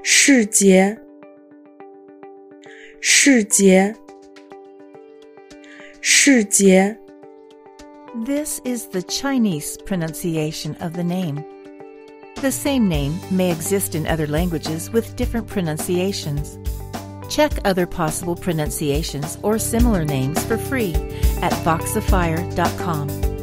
世杰，世杰，世杰。 This is the Chinese pronunciation of the name. The same name may exist in other languages with different pronunciations. Check other possible pronunciations or similar names for free at Voxifier.com.